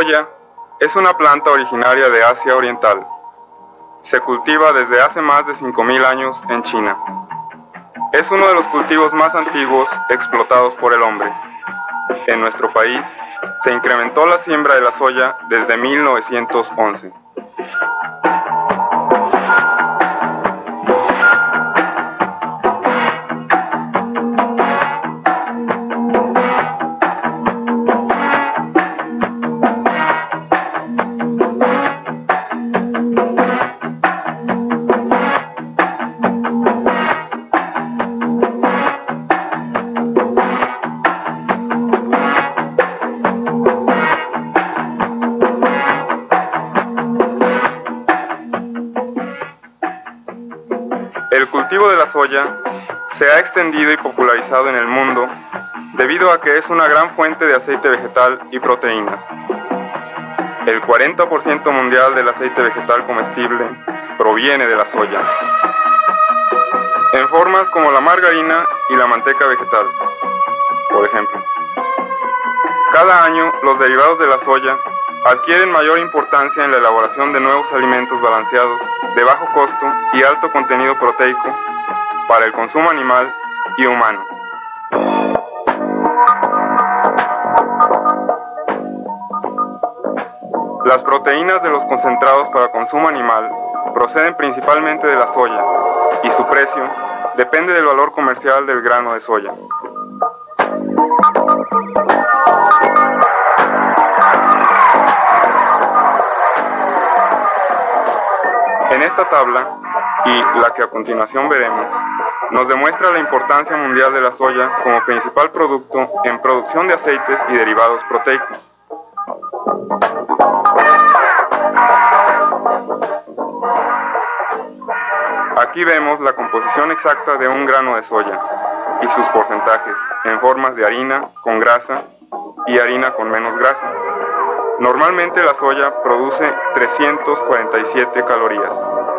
soya es una planta originaria de Asia Oriental. Se cultiva desde hace más de 5.000 años en China. Es uno de los cultivos más antiguos explotados por el hombre. En nuestro país se incrementó la siembra de la soya desde 1911. El cultivo de la soya se ha extendido y popularizado en el mundo debido a que es una gran fuente de aceite vegetal y proteínas. El 40% mundial del aceite vegetal comestible proviene de la soya, en formas como la margarina y la manteca vegetal, por ejemplo. Cada año, los derivados de la soya adquieren mayor importancia en la elaboración de nuevos alimentos balanceados, de bajo costo y alto contenido proteico para el consumo animal y humano. Las proteínas de los concentrados para consumo animal proceden principalmente de la soya y su precio depende del valor comercial del grano de soya. En esta tabla, y la que a continuación veremos, nos demuestra la importancia mundial de la soya como principal producto en producción de aceites y derivados proteicos. Aquí vemos la composición exacta de un grano de soya y sus porcentajes en formas de harina con grasa y harina con menos grasa. Normalmente la soya produce 347 calorías.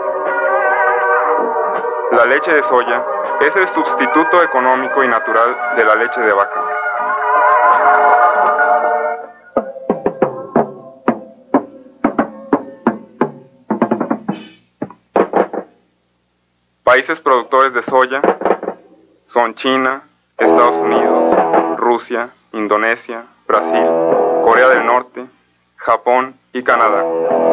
La leche de soya es el sustituto económico y natural de la leche de vaca. Países productores de soya son China, Estados Unidos, Rusia, Indonesia, Brasil, Corea del Norte, Japón y Canadá.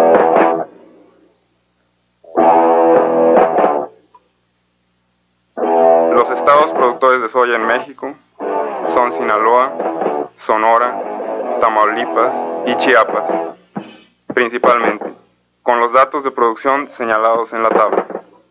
Los estados productores de soya en México son Sinaloa, Sonora, Tamaulipas y Chiapas, principalmente, con los datos de producción señalados en la tabla.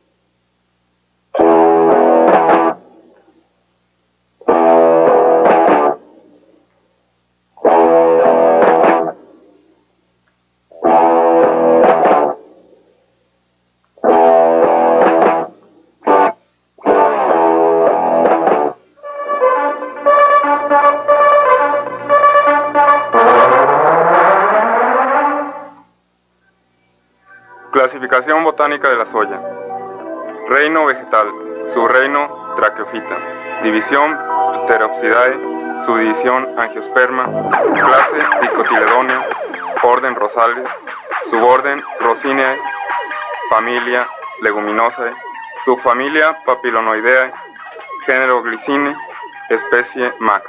Clasificación botánica de la soya. Reino vegetal, subreino Tracheophyta, división Pteropsidae, subdivisión Angiosperma, clase Dicotyledonea, orden Rosales, suborden Rosineae, familia Leguminosae, subfamilia Papilionidae, género Glycine, especie Max.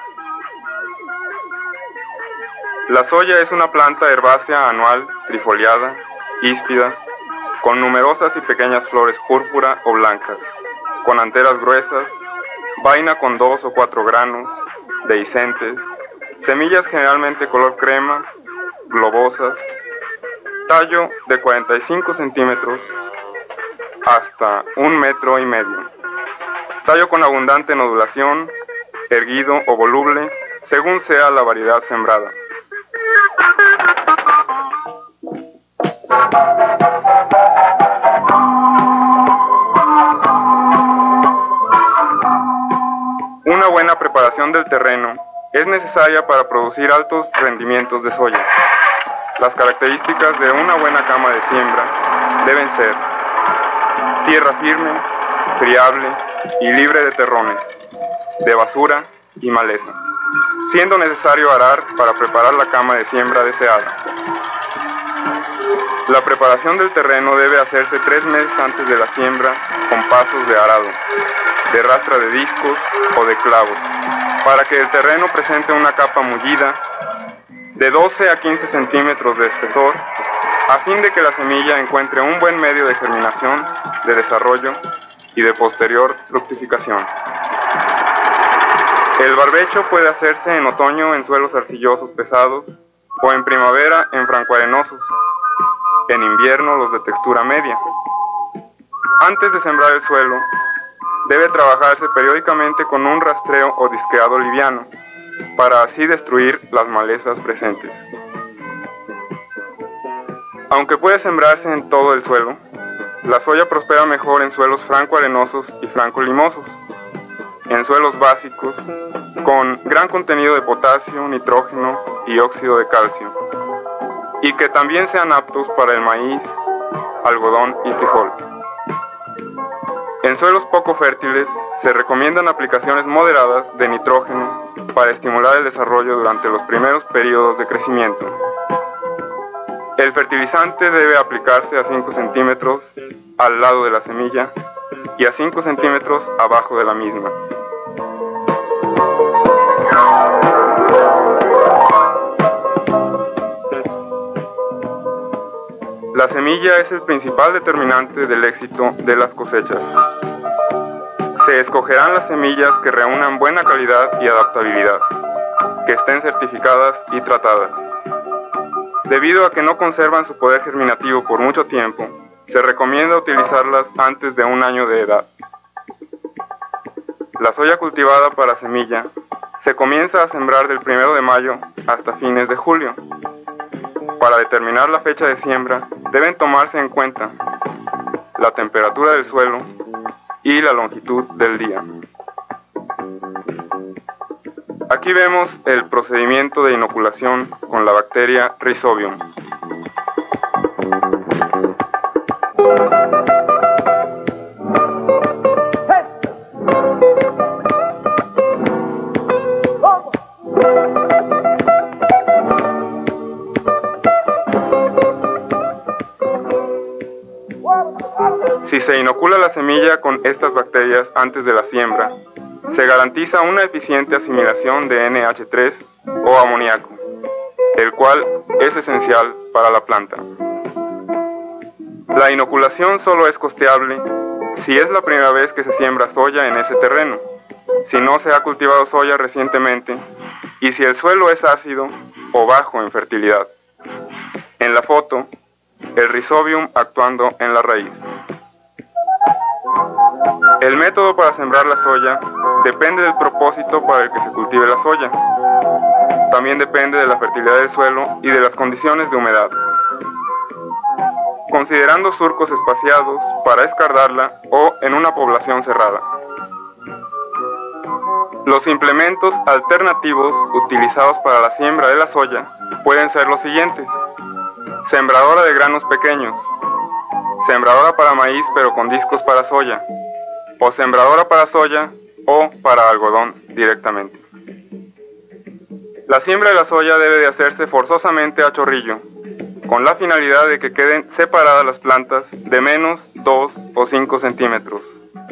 La soya es una planta herbácea anual, trifoliada, híspida, con numerosas y pequeñas flores púrpura o blancas, con anteras gruesas, vaina con 2 o 4 granos, dehiscentes, semillas generalmente color crema, globosas, tallo de 45 centímetros hasta 1,5 metros, tallo con abundante nodulación, erguido o voluble, según sea la variedad sembrada. Una buena preparación del terreno es necesaria para producir altos rendimientos de soya. Las características de una buena cama de siembra deben ser tierra firme, friable y libre de terrones, de basura y maleza, siendo necesario arar para preparar la cama de siembra deseada. La preparación del terreno debe hacerse 3 meses antes de la siembra con pasos de arado, de rastra de discos o de clavos, para que el terreno presente una capa mullida de 12 a 15 centímetros de espesor, a fin de que la semilla encuentre un buen medio de germinación, de desarrollo y de posterior fructificación. El barbecho puede hacerse en otoño en suelos arcillosos pesados o en primavera en francoarenosos, en invierno los de textura media. Antes de sembrar el suelo, debe trabajarse periódicamente con un rastreo o disqueado liviano, para así destruir las malezas presentes. Aunque puede sembrarse en todo el suelo, la soya prospera mejor en suelos francoarenosos y francolimosos, en suelos básicos con gran contenido de potasio, nitrógeno y óxido de calcio, y que también sean aptos para el maíz, algodón y frijol. En suelos poco fértiles se recomiendan aplicaciones moderadas de nitrógeno para estimular el desarrollo durante los primeros periodos de crecimiento. El fertilizante debe aplicarse a 5 centímetros al lado de la semilla y a 5 centímetros abajo de la misma. La semilla es el principal determinante del éxito de las cosechas. Se escogerán las semillas que reúnan buena calidad y adaptabilidad, que estén certificadas y tratadas. Debido a que no conservan su poder germinativo por mucho tiempo, se recomienda utilizarlas antes de 1 año de edad. La soya cultivada para semilla se comienza a sembrar del 1 de mayo hasta fines de julio. Para determinar la fecha de siembra, deben tomarse en cuenta la temperatura del suelo y la longitud del día. Aquí vemos el procedimiento de inoculación con la bacteria Rhizobium. Si se inocula la semilla con estas bacterias antes de la siembra, se garantiza una eficiente asimilación de NH3 o amoníaco, el cual es esencial para la planta. La inoculación solo es costeable si es la primera vez que se siembra soya en ese terreno, si no se ha cultivado soya recientemente y si el suelo es ácido o bajo en fertilidad. En la foto, el Rhizobium actuando en la raíz. El método para sembrar la soya depende del propósito para el que se cultive la soya. También depende de la fertilidad del suelo y de las condiciones de humedad. Considerando surcos espaciados para escardarla o en una población cerrada. Los implementos alternativos utilizados para la siembra de la soya pueden ser los siguientes: sembradora de granos pequeños, sembradora para maíz pero con discos para soya, o sembradora para soya o para algodón directamente. La siembra de la soya debe de hacerse forzosamente a chorrillo, con la finalidad de que queden separadas las plantas de menos 2 o 5 centímetros.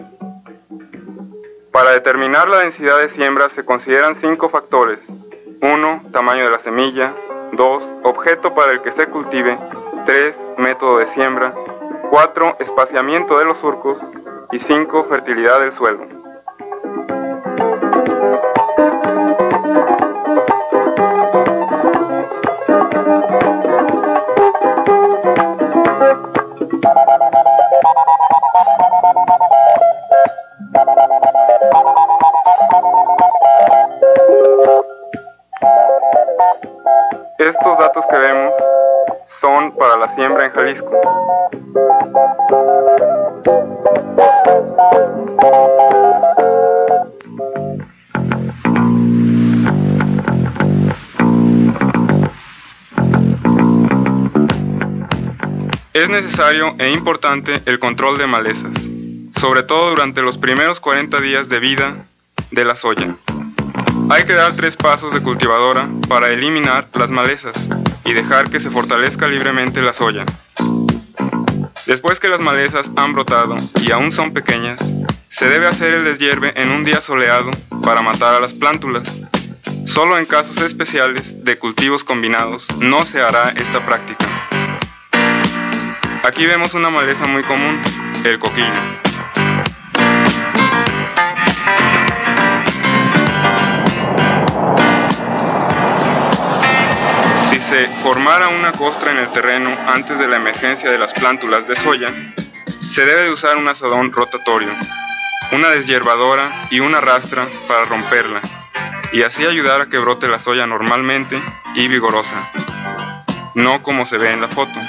Para determinar la densidad de siembra se consideran 5 factores: 1, tamaño de la semilla; 2, objeto para el que se cultive; 3, método de siembra; 4, espaciamiento de los surcos; y 5, fertilidad del suelo. Estos datos que vemos son para la siembra en Jalisco. Es necesario e importante el control de malezas, sobre todo durante los primeros 40 días de vida de la soya. Hay que dar 3 pasos de cultivadora para eliminar las malezas y dejar que se fortalezca libremente la soya. Después que las malezas han brotado y aún son pequeñas, se debe hacer el deshierve en un día soleado para matar a las plántulas. Solo en casos especiales de cultivos combinados no se hará esta práctica. Aquí vemos una maleza muy común, el coquillo. Si se formara una costra en el terreno antes de la emergencia de las plántulas de soya, se debe de usar un azadón rotatorio, una deshiervadora y una rastra para romperla, y así ayudar a que brote la soya normalmente y vigorosa, no como se ve en la foto.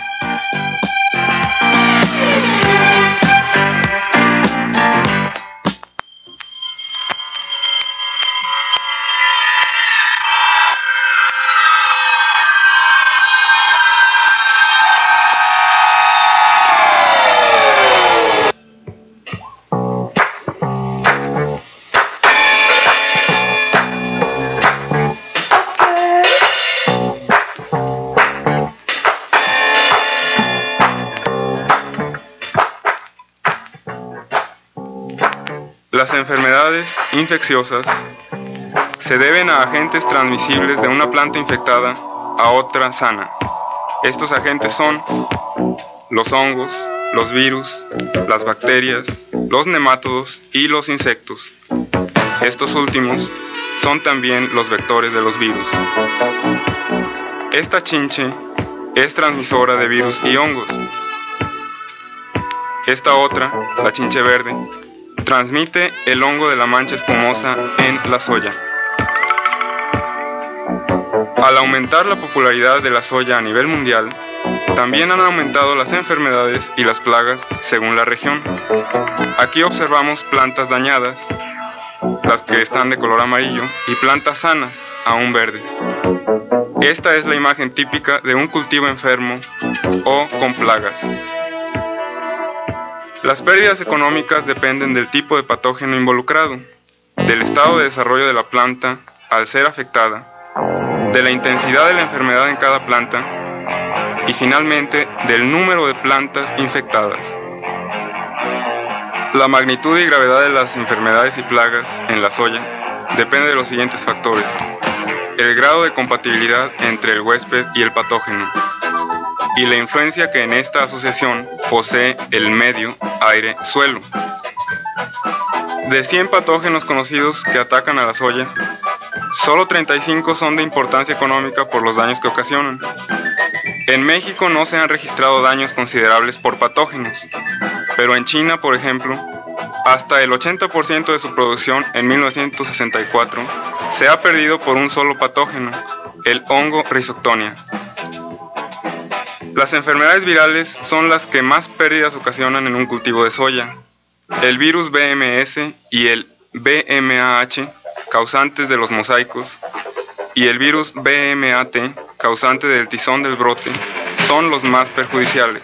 Las enfermedades infecciosas se deben a agentes transmisibles de una planta infectada a otra sana. Estos agentes son los hongos, los virus, las bacterias, los nemátodos y los insectos. Estos últimos son también los vectores de los virus. Esta chinche es transmisora de virus y hongos. Esta otra, la chinche verde, transmite el hongo de la mancha espumosa en la soya. Al aumentar la popularidad de la soya a nivel mundial, también han aumentado las enfermedades y las plagas según la región. Aquí observamos plantas dañadas, las que están de color amarillo, y plantas sanas, aún verdes. Esta es la imagen típica de un cultivo enfermo o con plagas. Las pérdidas económicas dependen del tipo de patógeno involucrado, del estado de desarrollo de la planta al ser afectada, de la intensidad de la enfermedad en cada planta y finalmente del número de plantas infectadas. La magnitud y gravedad de las enfermedades y plagas en la soya depende de los siguientes factores: el grado de compatibilidad entre el huésped y el patógeno, y la influencia que en esta asociación posee el medio, aire, suelo. De 100 patógenos conocidos que atacan a la soya, solo 35 son de importancia económica por los daños que ocasionan. En México no se han registrado daños considerables por patógenos, pero en China, por ejemplo, hasta el 80% de su producción en 1964 se ha perdido por un solo patógeno, el hongo Rhizoctonia. Las enfermedades virales son las que más pérdidas ocasionan en un cultivo de soya. El virus BMS y el BMAH, causantes de los mosaicos, y el virus BMAT, causante del tizón del brote, son los más perjudiciales.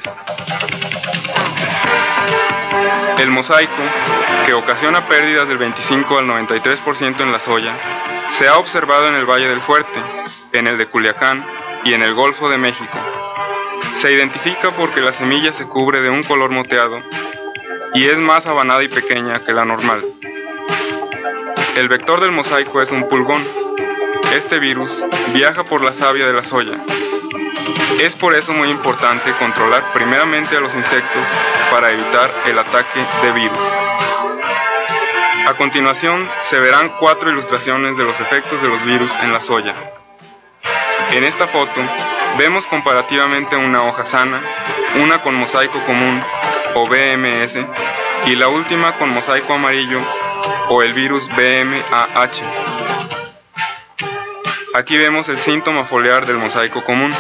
El mosaico, que ocasiona pérdidas del 25 al 93% en la soya, se ha observado en el Valle del Fuerte, en el de Culiacán y en el Golfo de México. Se identifica porque la semilla se cubre de un color moteado y es más abanada y pequeña que la normal. El vector del mosaico es un pulgón. Este virus viaja por la savia de la soya. Es por eso muy importante controlar primeramente a los insectos para evitar el ataque de virus. A continuación se verán 4 ilustraciones de los efectos de los virus en la soya. En esta foto vemos comparativamente una hoja sana, una con mosaico común o BMS y la última con mosaico amarillo o el virus BMAH. Aquí vemos el síntoma foliar del mosaico común.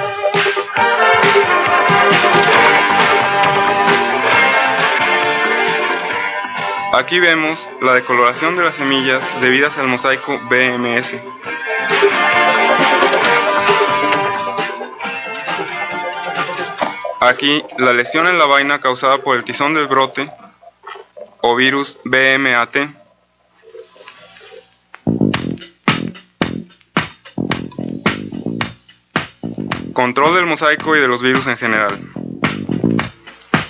Aquí vemos la decoloración de las semillas debidas al mosaico BMS. Aquí la lesión en la vaina causada por el tizón del brote o virus BMAT. Control del mosaico y de los virus en general.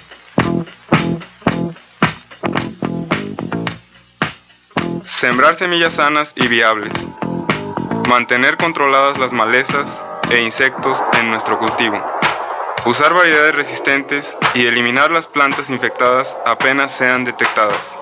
Sembrar semillas sanas y viables. Mantener controladas las malezas e insectos en nuestro cultivo. Usar variedades resistentes y eliminar las plantas infectadas apenas sean detectadas.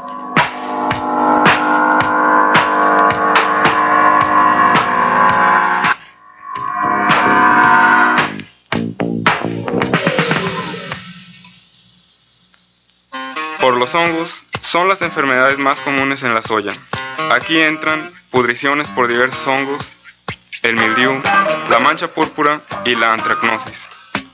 Por los hongos, son las enfermedades más comunes en la soya. Aquí entran pudriciones por diversos hongos, el mildiu, la mancha púrpura y la antracnosis.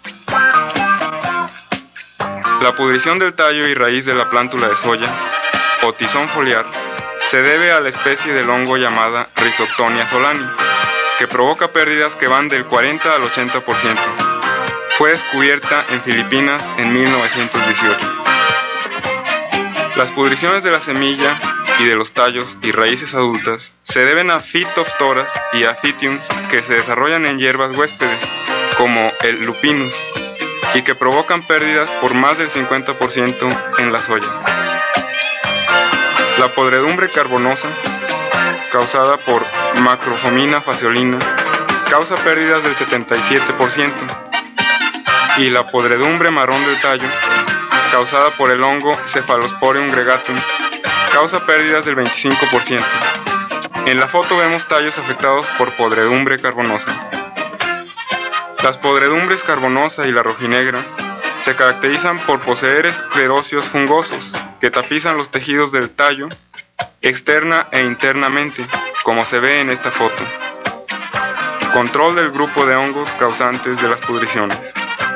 La pudrición del tallo y raíz de la plántula de soya, o tizón foliar, se debe a la especie del hongo llamada Rhizoctonia solani, que provoca pérdidas que van del 40 al 80%. Fue descubierta en Filipinas en 1918. Las pudriciones de la semilla y de los tallos y raíces adultas se deben a Phytophthora y a Pythium que se desarrollan en hierbas huéspedes, como el lupinus, y que provocan pérdidas por más del 50% en la soya. La podredumbre carbonosa, causada por Macrofomina fasciolina, causa pérdidas del 77%, y la podredumbre marrón del tallo, causada por el hongo Cephalosporum gregatum, causa pérdidas del 25%. En la foto vemos tallos afectados por podredumbre carbonosa. Las podredumbres carbonosa y la rojinegra se caracterizan por poseer esclerosios fungosos que tapizan los tejidos del tallo externa e internamente, como se ve en esta foto. Control del grupo de hongos causantes de las pudriciones.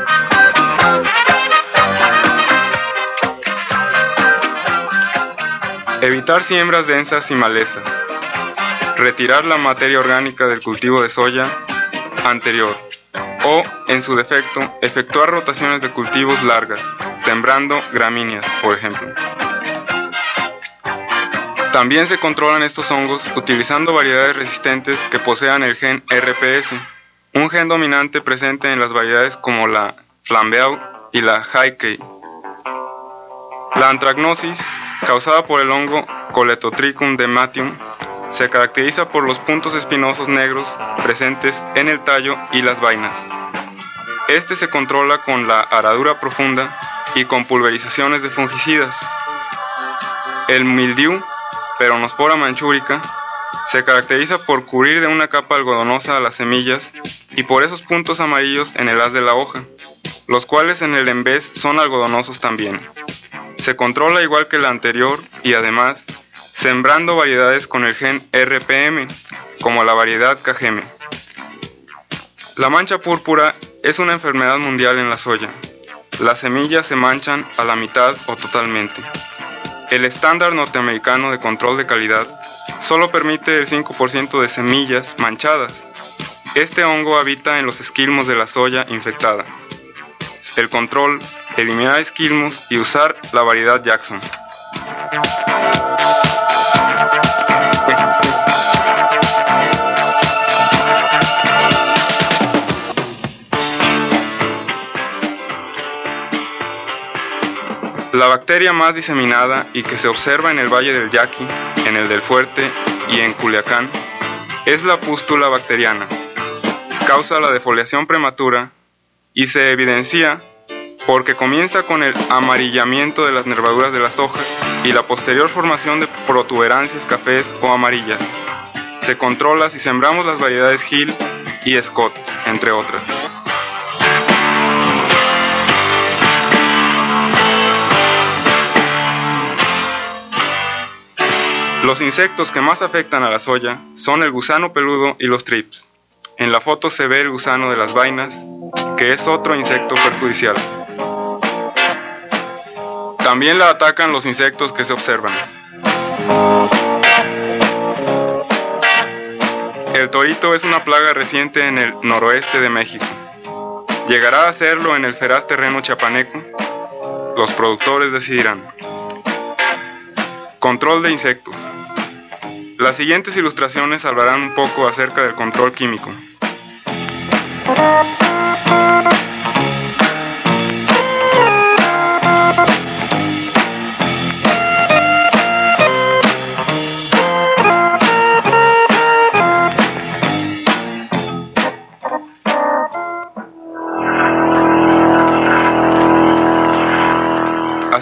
Evitar siembras densas y malezas. Retirar la materia orgánica del cultivo de soya anterior. O, en su defecto, efectuar rotaciones de cultivos largas, sembrando gramíneas, por ejemplo. También se controlan estos hongos utilizando variedades resistentes que posean el gen RPS, un gen dominante presente en las variedades como la Flambeau y la Haikei. La antracnosis, causada por el hongo Coletotrichum dematium, se caracteriza por los puntos espinosos negros presentes en el tallo y las vainas. Este se controla con la aradura profunda y con pulverizaciones de fungicidas. El mildiu, Peronospora manchúrica, se caracteriza por cubrir de una capa algodonosa a las semillas y por esos puntos amarillos en el haz de la hoja, los cuales en el envés son algodonosos también. Se controla igual que la anterior y además sembrando variedades con el gen RPM, como la variedad Cajeme. La mancha púrpura es una enfermedad mundial en la soya. Las semillas se manchan a la mitad o totalmente. El estándar norteamericano de control de calidad solo permite el 5% de semillas manchadas. Este hongo habita en los esquilmos de la soya infectada. El control: eliminar esquilmos y usar la variedad Jackson. La bacteria más diseminada y que se observa en el Valle del Yaqui, en el del Fuerte y en Culiacán es la pústula bacteriana. Causa la defoliación prematura y se evidencia porque comienza con el amarillamiento de las nervaduras de las hojas y la posterior formación de protuberancias cafés o amarillas. Se controla si sembramos las variedades Hill y Scott, entre otras. Los insectos que más afectan a la soya son el gusano peludo y los thrips. En la foto se ve el gusano de las vainas, que es otro insecto perjudicial. También la atacan los insectos que se observan. El torito es una plaga reciente en el noroeste de México. ¿Llegará a serlo en el feraz terreno chiapaneco? Los productores decidirán. Control de insectos. Las siguientes ilustraciones hablarán un poco acerca del control químico.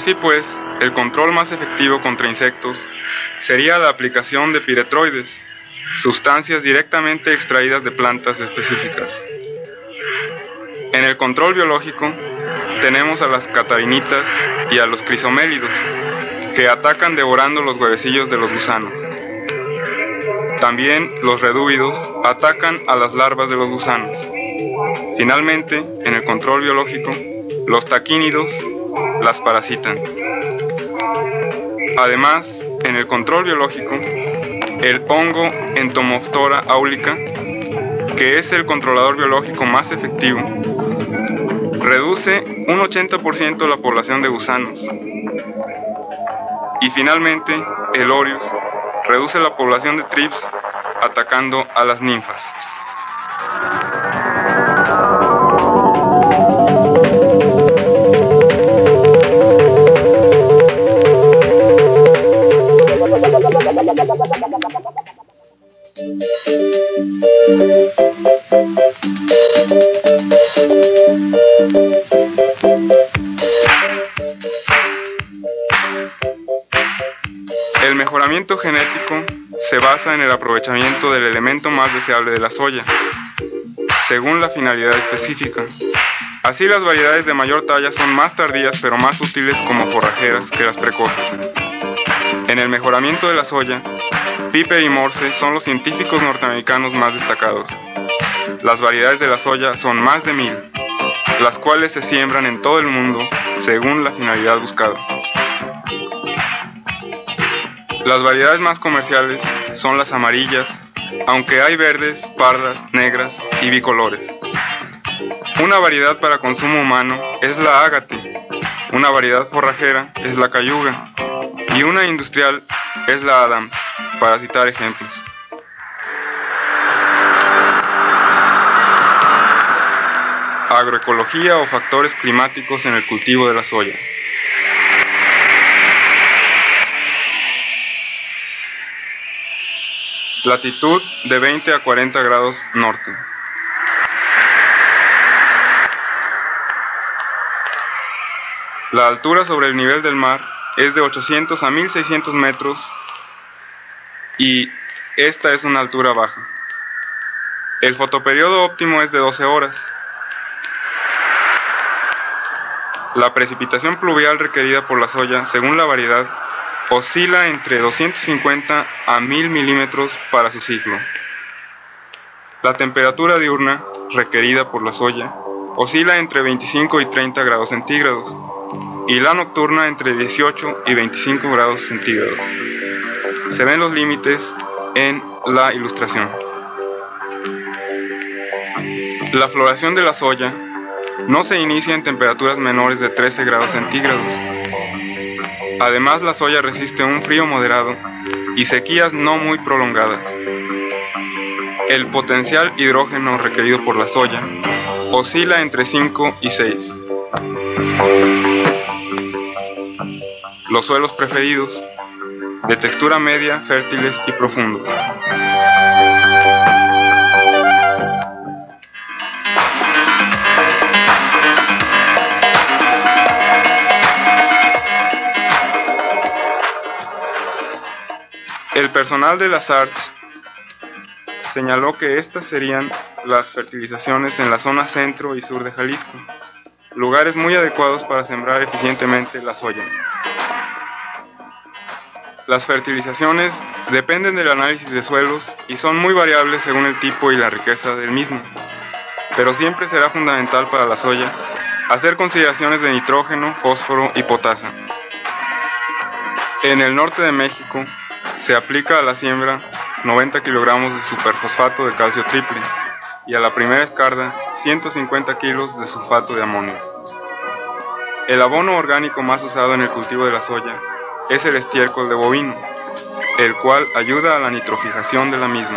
Así pues, el control más efectivo contra insectos sería la aplicación de piretroides, sustancias directamente extraídas de plantas específicas. En el control biológico tenemos a las catarinitas y a los crisomélidos, que atacan devorando los huevecillos de los gusanos. También los redúvidos atacan a las larvas de los gusanos. Finalmente, en el control biológico, los taquínidos las parasitan. Además, en el control biológico, el hongo Entomophthora aulica, que es el controlador biológico más efectivo, reduce un 80% la población de gusanos. Y finalmente, el Orius reduce la población de thrips atacando a las ninfas. El mejoramiento genético se basa en el aprovechamiento del elemento más deseable de la soya, según la finalidad específica. Así, las variedades de mayor talla son más tardías pero más útiles como forrajeras que las precoces. En el mejoramiento de la soya, Piper y Morse son los científicos norteamericanos más destacados. Las variedades de la soya son más de 1000, las cuales se siembran en todo el mundo según la finalidad buscada. Las variedades más comerciales son las amarillas, aunque hay verdes, pardas, negras y bicolores. Una variedad para consumo humano es la ágate, una variedad forrajera es la cayuga y una industrial es la Adams, para citar ejemplos. Agroecología o factores climáticos en el cultivo de la soya. Latitud de 20 a 40 grados norte. La altura sobre el nivel del mar es de 800 a 1600 metros y esta es una altura baja. El fotoperiodo óptimo es de 12 horas. La precipitación pluvial requerida por la soya, según la variedad, oscila entre 250 a 1000 milímetros para su ciclo. La temperatura diurna requerida por la soya oscila entre 25 y 30 grados centígrados y la nocturna entre 18 y 25 grados centígrados. Se ven los límites en la ilustración. La floración de la soya no se inicia en temperaturas menores de 13 grados centígrados. Además, la soya resiste un frío moderado y sequías no muy prolongadas. El potencial hidrógeno requerido por la soya oscila entre 5 y 6. Los suelos preferidos, de textura media, fértiles y profundos. El personal de la SARCH señaló que estas serían las fertilizaciones en la zona centro y sur de Jalisco, lugares muy adecuados para sembrar eficientemente la soya. Las fertilizaciones dependen del análisis de suelos y son muy variables según el tipo y la riqueza del mismo, pero siempre será fundamental para la soya hacer consideraciones de nitrógeno, fósforo y potasa. En el norte de México se aplica a la siembra 90 kilogramos de superfosfato de calcio triple y a la primera escarda 150 kilos de sulfato de amonio. El abono orgánico más usado en el cultivo de la soya es el estiércol de bovino, el cual ayuda a la nitrofijación de la misma.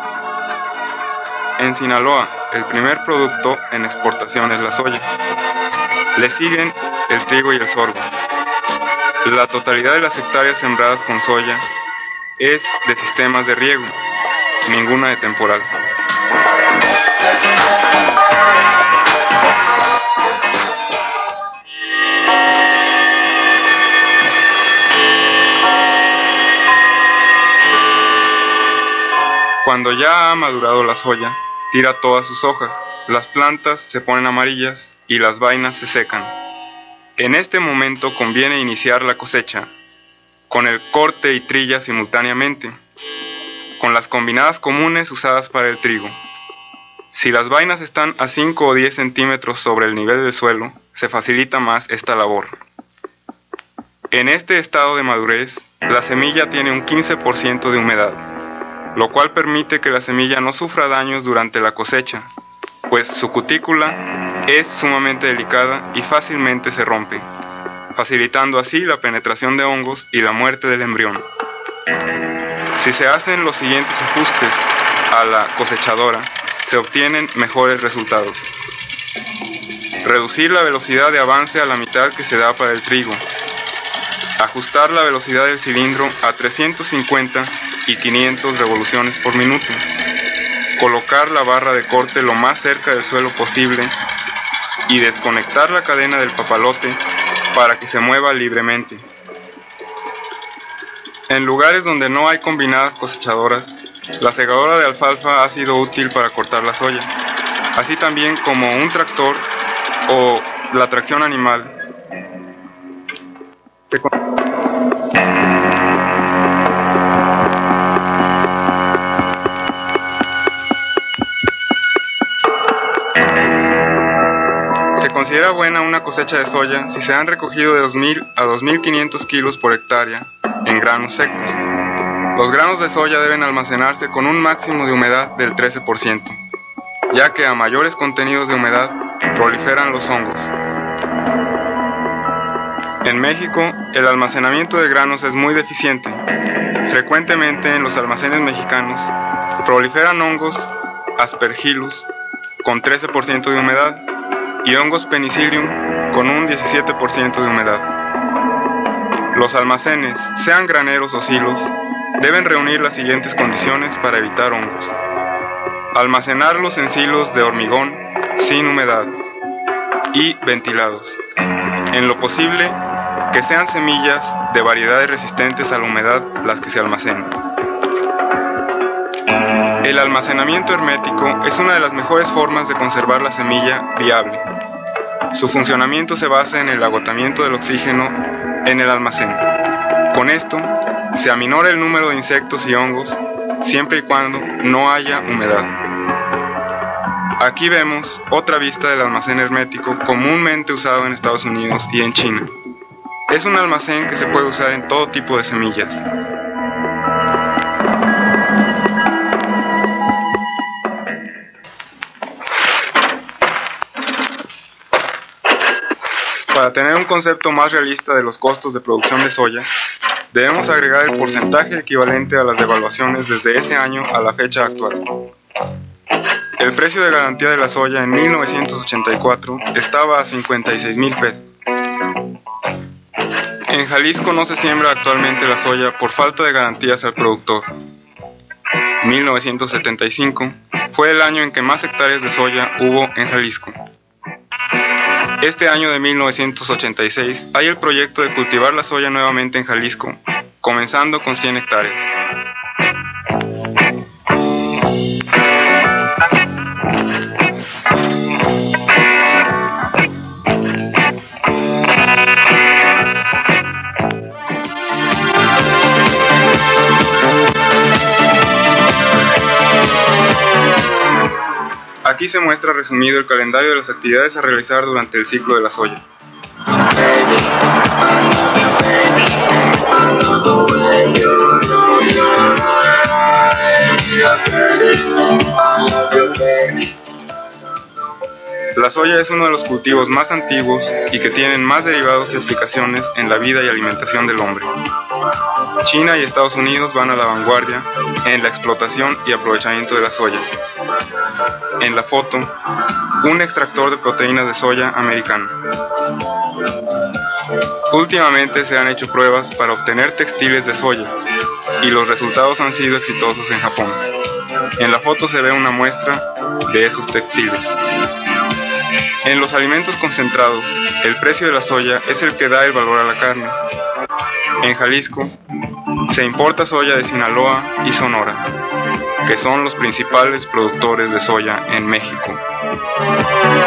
En Sinaloa, el primer producto en exportación es la soya. Le siguen el trigo y el sorgo. La totalidad de las hectáreas sembradas con soya es de sistemas de riego, ninguna de temporal. ya ha madurado la soya, tira todas sus hojas, las plantas se ponen amarillas y las vainas se secan. En este momento conviene iniciar la cosecha, con el corte y trilla simultáneamente, con las combinadas comunes usadas para el trigo. Si las vainas están a 5 o 10 centímetros sobre el nivel del suelo, se facilita más esta labor. En este estado de madurez, la semilla tiene un 15% de humedad, lo cual permite que la semilla no sufra daños durante la cosecha, pues su cutícula es sumamente delicada y fácilmente se rompe, facilitando así la penetración de hongos y la muerte del embrión. Si se hacen los siguientes ajustes a la cosechadora, se obtienen mejores resultados. Reducir la velocidad de avance a la mitad que se da para el trigo. Ajustar la velocidad del cilindro a 350 y 500 revoluciones por minuto. Colocar la barra de corte lo más cerca del suelo posible y desconectar la cadena del papalote para que se mueva libremente. En lugares donde no hay combinadas cosechadoras, la segadora de alfalfa ha sido útil para cortar la soya, así también como un tractor o la tracción animal. Se considera buena una cosecha de soya si se han recogido de 2.000 a 2.500 kilos por hectárea en granos secos. Los granos de soya deben almacenarse con un máximo de humedad del 13%, ya que a mayores contenidos de humedad proliferan los hongos. En México, el almacenamiento de granos es muy deficiente. Frecuentemente en los almacenes mexicanos proliferan hongos Aspergillus con 13% de humedad y hongos Penicillium con un 17% de humedad. Los almacenes, sean graneros o silos, deben reunir las siguientes condiciones para evitar hongos. Almacenarlos en silos de hormigón sin humedad y ventilados. En lo posible, que sean semillas de variedades resistentes a la humedad las que se almacenen. El almacenamiento hermético es una de las mejores formas de conservar la semilla viable. Su funcionamiento se basa en el agotamiento del oxígeno en el almacén. Con esto, se aminora el número de insectos y hongos, siempre y cuando no haya humedad. Aquí vemos otra vista del almacén hermético comúnmente usado en Estados Unidos y en China. Es un almacén que se puede usar en todo tipo de semillas. Para tener un concepto más realista de los costos de producción de soya, debemos agregar el porcentaje equivalente a las devaluaciones desde ese año a la fecha actual. El precio de garantía de la soya en 1984 estaba a 56,000 pesos. En Jalisco no se siembra actualmente la soya por falta de garantías al productor. 1975 fue el año en que más hectáreas de soya hubo en Jalisco. Este año de 1986 hay el proyecto de cultivar la soya nuevamente en Jalisco, comenzando con 100 hectáreas. Aquí se muestra resumido el calendario de las actividades a realizar durante el ciclo de la soya. La soya es uno de los cultivos más antiguos y que tienen más derivados y aplicaciones en la vida y alimentación del hombre. China y Estados Unidos van a la vanguardia en la explotación y aprovechamiento de la soya. En la foto, un extractor de proteínas de soya americano. Últimamente se han hecho pruebas para obtener textiles de soya y los resultados han sido exitosos en Japón. En la foto se ve una muestra de esos textiles. En los alimentos concentrados, el precio de la soya es el que da el valor a la carne. En Jalisco, se importa soya de Sinaloa y Sonora. que son los principales productores de soya en México.